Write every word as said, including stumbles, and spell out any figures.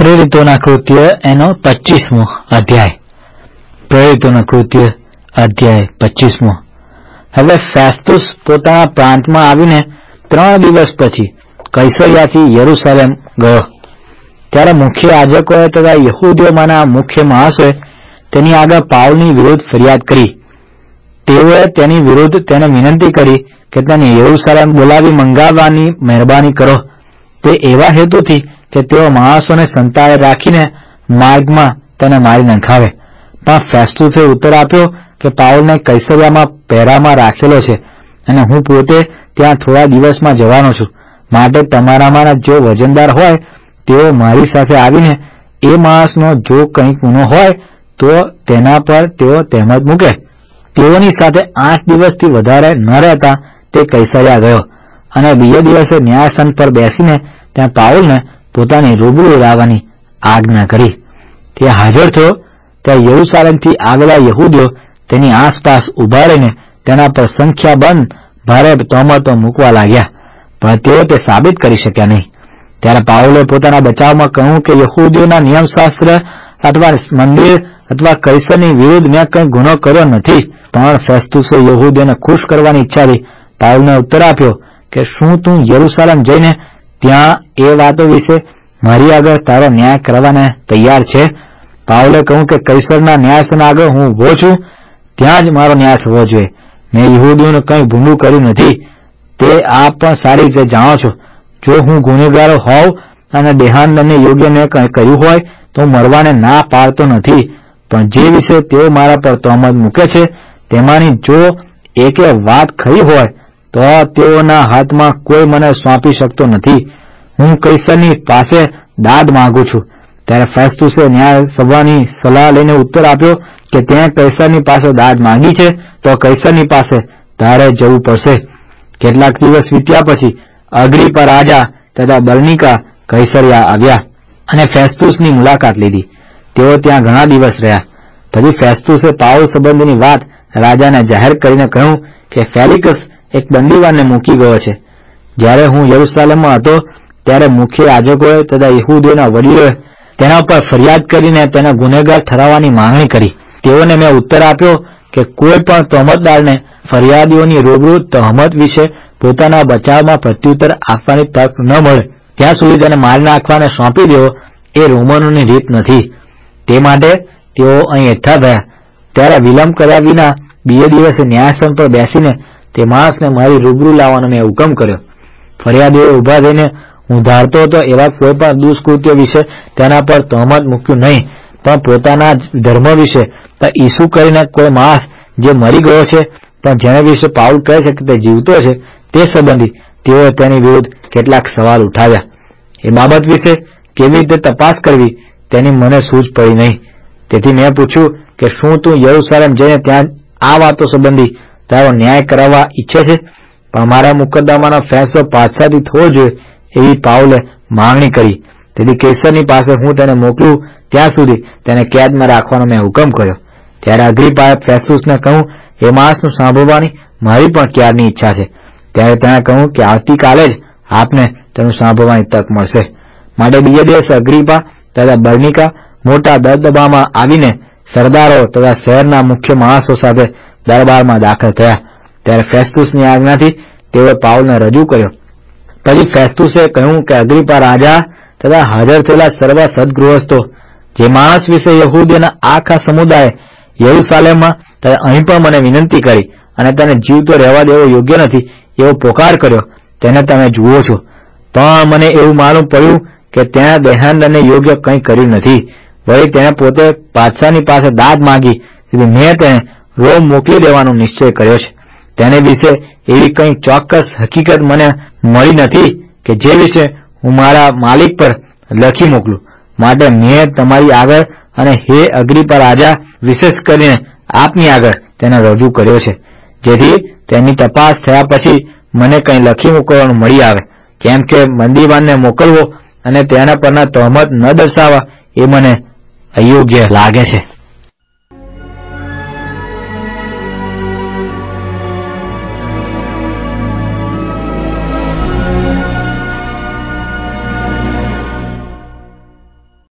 પ્રેરિતોના કૃત્ય એનો પચીસમો અધ્યાય. પ્રેરિતોના કૃત્ય અધ્યાય પચીસમો. હવે ફેસ્તુસ પોતાના પ્રાંતમાં આવીને ત્રણ દિવસ પછી કૈસરિયાથી યરૂશાલેમ ગયો. ત્યારે મુખ્ય યાજકોએ તથા યહૂદીઓમાંના મુખ્ય માણસોએ તેની આગળ પાઉલની વિરુદ્ધ ફરિયાદ કરી. તેઓએ તેની વિરુદ્ધ તેને વિનંતી કરી કે તેને યરૂશાલેમ બોલાવી મંગાવવાની મહેરબાની કરો, તે એવા હેતુથી કે તેઓ માણસોને સંતાડે રાખીને માર્ગમાં તેને મારી નખાવે. પણ ફેસ્તુસે ઉત્તર આપ્યો કે પાઉલને કૈસરિયામાં પહેરામાં રાખેલો છે અને હું પોતે ત્યાં થોડા દિવસમાં જવાનો છું. માટે તમારામાંના જો વજનદાર હોય તેઓ મારી સાથે આવીને એ માણસનો જો કંઈ ગુનો હોય તો તેના પર તેઓ તહેમત મૂકે. તેઓની સાથે આઠ દિવસથી વધારે ન રહેતા તે કૈસરિયા ગયો અને બીજા દિવસે ન્યાયસ્થાન પર બેસીને ત્યાં પાઉલને પોતાની રૂબરૂ લાવવાની આજ્ઞા કરી. તે હાજર થયો. ત્યાં યરૂશાલેમથી આવેલા યહૂદીઓ તેની આસપાસ ઉભા રહીને તેના પર સંખ્યાબંધ ભારે તહોમતો મૂકવા લાગ્યા, પણ તેઓ તે સાબિત કરી શક્યા નહીં. ત્યારે પાઉલે પોતાના બચાવમાં કહ્યું કે યહૂદીઓના નિયમશાસ્ત્ર અથવા મંદિર અથવા કૈસરની વિરુદ્ધ મેં કંઈ ગુનો કર્યો નથી. પણ ફેસ્તુસે યહૂદીઓને ખુશ કરવાની ઈચ્છાથી પાઉલને ઉત્તર આપ્યો કે શું તું યરૂશાલેમ જઈને ત્યાં એ વાતો વિશે મારી આગળ તારો ન્યાય કરવાને તૈયાર છે? પાઉલે કહ્યું કે કૈસરના ન્યાયસ્થાન આગળ હું ઉભો છું, ત્યાં જ મારો ન્યાય થવો જોઈએ. મેં યહૂદીઓને કંઈ ભૂંડું કર્યું નથી, તે આપ પણ સારી રીતે જાણો છો. જો હું ગુનેગારો હોઉં અને દેહાંતને યોગ્ય મેં કંઈ કર્યું હોય તો મરવાને ના પાડતો નથી, પણ જે વિશે તેઓ મારા પર તહોમત મૂકે છે તેમાંની જો એકે વાત ખરી હોય તો તેઓના હાથમાં કોઈ મને સોંપી શકતો નથી. હું કૈસરની પાસે દાદ માંગુ છું. ત્યારે ફેસ્તુસે ન્યાય સભાની સલાહ લઈને ઉત્તર આપ્યો કે તેણે કૈસરની પાસે દાદ માંગી છે તો કૈસરની પાસે તારે જવું પડશે. કેટલાક દિવસ વીત્યા પછી અગ્રિપા રાજા તથા બર્નિકા કૈસરિયા આવ્યા અને ફેસ્તુસની મુલાકાત લીધી. તેઓ ત્યાં ઘણા દિવસ રહ્યા. પછી ફેસ્તુસે પાઉલ સંબંધીની વાત રાજાને જાહેર કરીને કહ્યું કે ફેલિક્સ એક બંદીવાનને મૂકી ગયો છે. જ્યારે હું યરૂશાલેમમાં હતો ત્યારે મુખ્ય યાજકોએ તથા યહૂદીઓના વડીલોએ તેના ઉપર ફરિયાદ કરીને તેને ગુનેગાર ઠરાવવાની માંગણી કરી. તેઓને મેં ઉત્તર આપ્યો કે કોઈ પણ તહોમતદારને ફરિયાદીઓની રૂબરૂ તહોમત વિશે પોતાના બચાવમાં પ્રત્યુત્તર આપવાની તક ન મળે ત્યાં સુધી તેને મારી નાખવાને સોંપી દેવો એ રોમનોની રીત નથી. તે માટે તેઓ અહીં એકઠા થયા. ત્યારે વિલંબ કર્યા વિના બીજે દિવસે ન્યાયાસન પર બેસીને તે માણસને મારી રૂબરૂ લાવવાનો મેં હુકમ કર્યો. ફરિયાદીઓએ ઉભા થઈને હું ધારતો હતો એવા કોઈ પણ દુષ્કૃત્ય વિશે તેના પર તહોમત મૂક્યું નહીં, પણ પોતાના ધર્મ વિશે ઈસુ કરીને કોઈ માણસ જે મરી ગયો છે પણ જેને વિશે પાઉલ કહે છે કે તે જીવતો છે તે સંબંધી તેઓએ તેની વિરુદ્ધ કેટલાક સવાલ ઉઠાવ્યા. એ બાબત વિશે કેવી રીતે તપાસ કરવી તેની મને સૂઝ પડી નહીં. તેથી મેં પૂછ્યું કે શું તું યરૂશાલેમ જઈને ત્યાં આ વાતો સંબંધી તારો ન્યાય કરાવવા ઈચ્છે છે? પણ મારા મુકદ્દમાનો ફેંસલો પાછળથી થવો જોઈએ એવી પાઉલે માંગણી કરી. તેથી કૈસરની પાસે હું તેને મોકલું ત્યાં સુધી તેને કેદમાં રાખવાનો મેં હુકમ કર્યો. ત્યારે અગ્રિપાએ ફેસ્તુસને કહ્યું એ માણસનું સાંભળવાની મારી પણ ક્યારની ઈચ્છા છે. ત્યારે તેણે કહ્યું કે આવતીકાલે જ આપને તેનું સાંભળવાની તક મળશે. માટે બીજા દિવસે અગ્રિપા તથા બર્નિકા મોટા દબદબામાં આવીને સરદારો તથા શહેરના મુખ્ય માણસો સાથે દરબારમાં દાખલ થયા. ત્યારે ફેસ્તુસની આજ્ઞાથી તેઓએ પાઉલને રજૂ કર્યો. પછી ફેસ્તુસે કહ્યું કે અગ્રિપા રાજા તથા હાજર થયેલા સર્વ સદગૃહસ્થો, જે માણસ વિશે યહૂદીઓના આખા સમુદાય યરૂશાલેમમાં તથા અહીં પણ મને વિનંતી કરી અને તેને જીવતો રહેવા દેવો યોગ્ય નથી એવો પોકાર કર્યો, તેને તમે જુઓ છો. પણ મને એવું માલુમ પડ્યું કે તેના દેહાંતને યોગ્ય કંઈ કર્યું નથી. વળી તેણે પોતે બાદશાહની પાસે દાદ માંગી, તેથી મેં તેને રોમ મોકલી દેવાનો નિશ્ચય કર્યો છે. તેને વિશે એવી કંઈ ચોક્કસ હકીકત મને મળી નથી કે જે વિશે હું મારા માલિક પર લખી મોકલું. માટે મેં તમારી આગળ અને હે અગ્રિપા રાજા વિશેષ કરીને આપની આગળ તેને રજૂ કર્યો છે, જેથી તેની તપાસ થયા પછી મને કંઈ લખી મોકલવાનું મળી આવે. કેમ કે બંદીવાનને મોકલવો અને તેના પરના તહોમત ન દર્શાવવા એ મને અયોગ્ય લાગે છે.